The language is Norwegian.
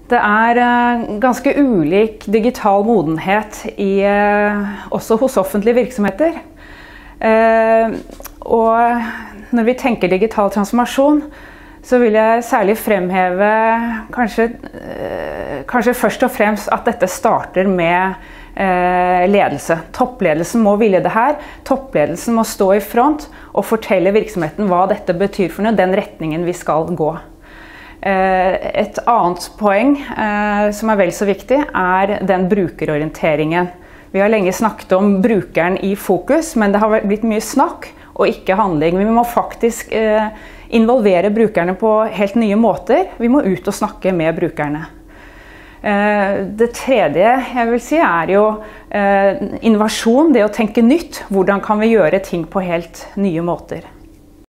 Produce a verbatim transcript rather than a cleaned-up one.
Det er ganske ulik digital modenhet i, også hos offentlige virksomheter. Og når vi tenker digital transformasjon, så vil jeg særlig fremheve kanskje, kanskje først og fremst at dette starter med ledelse. Toppledelsen må ville det her. Toppledelsen må stå i front og fortelle virksomheten hva dette betyr for noe, den retningen vi skal gå. Et annet poeng som er vel så viktig er den brukerorienteringen. Vi har lenge snakket om brukeren i fokus, men det har blitt mye snakk og ikke handling. Vi må faktisk involvere brukerne på helt nye måter. Vi må ut og snakke med brukerne. Det tredje jeg vil si er jo innovasjon, det å tenke nytt. Hvordan kan vi gjøre ting på helt nye måter?